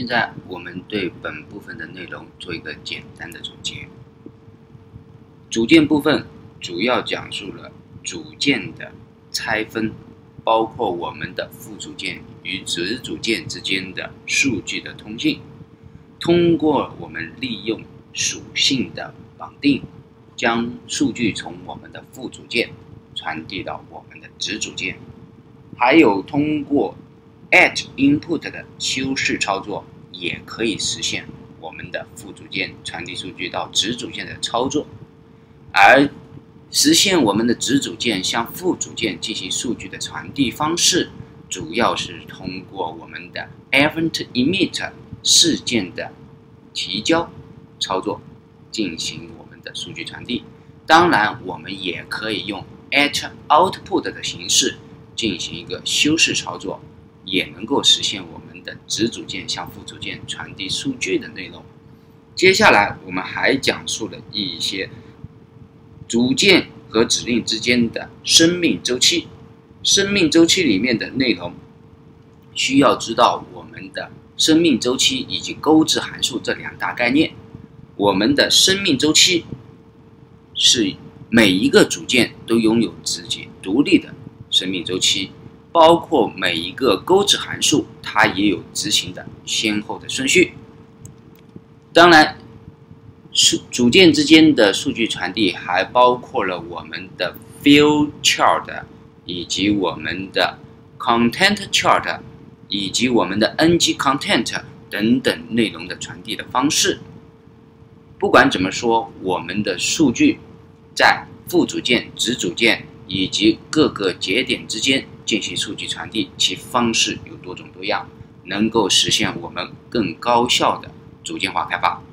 在我们对本部分的内容做一个简单的总结。组件部分主要讲述了组件的拆分，包括我们的副组件与子组件之间的数据的通信。通过我们利用属性的绑定，将数据从我们的副组件传递到我们的子组件，还有通过 at input 的修饰操作，也可以实现我们的副组件传递数据到子组件的操作。而实现我们的子组件向副组件进行数据的传递方式，主要是通过我们的 event emit 事件的提交操作进行我们的数据传递。当然，我们也可以用 at output 的形式进行一个修饰操作，也能够实现我们的子组件向副组件传递数据的内容。接下来我们还讲述了一些组件和指令之间的生命周期。生命周期里面的内容需要知道我们的生命周期以及钩值函数这两大概念。我们的生命周期是每一个组件都拥有自己独立的生命周期，包括每一个钩值函数它也有执行的先后的顺序。当然，组件之间的数据传递还包括了我们的 field chart 以及我们的 content chart 以及我们的 ng content 等等内容的传递的方式。不管怎么说，我们的数据在副组件、子组件以及各个节点之间进行数据传递，其方式有多种多样，能够实现我们更高效的组件化开发。